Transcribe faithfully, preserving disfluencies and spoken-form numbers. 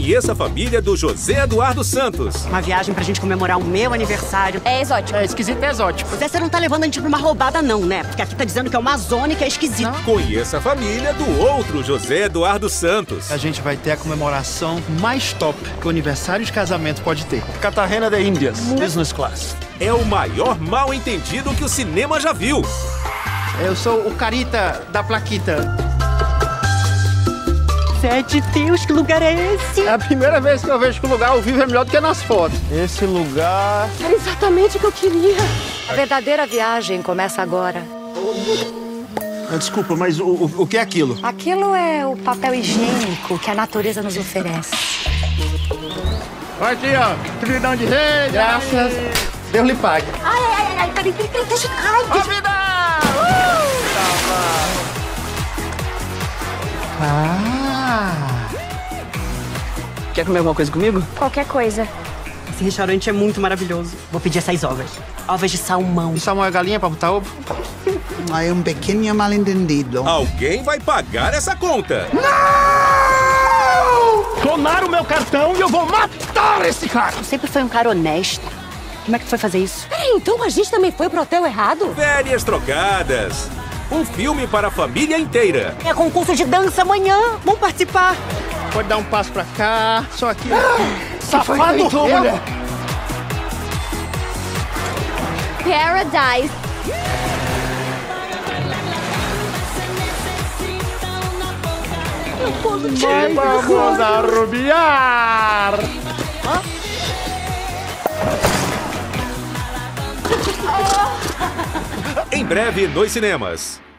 Conheça a família do José Eduardo Santos. Uma viagem pra gente comemorar o meu aniversário. É exótico. É esquisito, é exótico. Zé, você não tá levando a gente pra uma roubada não, né? Porque aqui tá dizendo que é uma zona e que é esquisito. Não. Conheça a família do outro José Eduardo Santos. A gente vai ter a comemoração mais top que o aniversário de casamento pode ter. Cartagena de Índias, business class. É o maior mal-entendido que o cinema já viu. Eu sou o Carita da Plaquita. Zé de Deus, que lugar é esse? É a primeira vez que eu vejo que o lugar ao vivo é melhor do que nas fotos. Esse lugar... Era exatamente o que eu queria. A verdadeira viagem começa agora. Desculpa, mas o, o, o que é aquilo? Aquilo é o papel higiênico que a natureza nos oferece. Olha aqui, ó. Tridão de rei. Graças. Deus lhe pague. Ai, ai, ai, ai, peraí, peraí, peraí, deixa... Ai, Ó, vida! Ah! Quer comer alguma coisa comigo? qualquer coisa. Esse restaurante é muito maravilhoso. Vou pedir essas ovas. Ovas de salmão. E salmão é galinha pra botar ovo? Hay un pequeño malentendido. Alguém vai pagar essa conta. Clonaram o meu cartão e eu vou matar esse cara! Tu sempre foi um cara honesto. Como é que tu foi fazer isso? Peraí, então a gente também foi pro hotel errado? Férias trocadas. Um filme para a família inteira. É concurso de dança amanhã. Vamos participar. Pode dar um passo pra cá, só aqui. Safado! Mulher. Paradise. Vamos arrubiar! Em breve nos cinemas.